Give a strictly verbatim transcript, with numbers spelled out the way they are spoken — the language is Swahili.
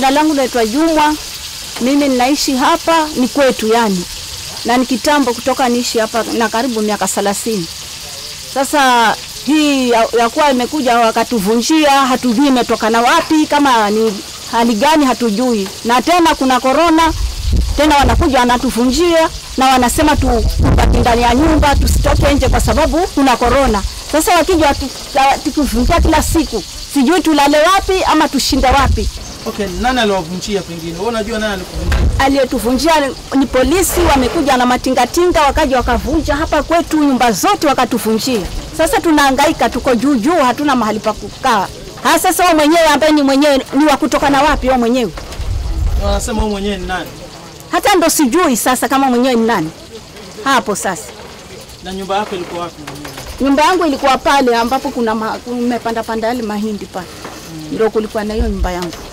Jina langu naitwa Jumwa. Mimi ninaishi hapa, ni kwetu yani. Na ni kitambo kutoka niishi hapa na karibu miaka thelathini. Sasa hii ya, ya kuwa imekuja wakatuvunjia, hatujui imetokana wapi, kama ni hali gani hatujui. Na tena kuna corona, tena wanakuja wanatuvunjia na wanasema tu tubaki ndani ya nyumba, tusitoke nje kwa sababu kuna corona. Sasa wakija tukivunjia kila siku, sijui tulale wapi ama tushinde wapi. Okay, nani aliwavunjia pengine? Wewe unajua nani alikuvunjia? Aliyetuvunjia ni polisi, wamekuja na matingatinga wakaja wakavunja hapa kwetu nyumba zote wakatuvunjia. Sasa tunahangaika, tuko juu juu, hatuna mahali pa kukaa. Ha, sasa wewe mwenyewe ambaye ni mwenyewe ni wa kutoka na wapi wewe mwenyewe? Wanasema wewe mwenyewe ni nani? Hata ndo sijui sasa kama mwenyewe ni nani. Hapo sasa. Na nyumba yako ilikuwa wapi mwenyewe? Nyumba yangu ilikuwa pale ambapo kuna kumepanda panda yale mahindi pale. Mm. Ndio kulikuwa na hiyo nyumba yangu.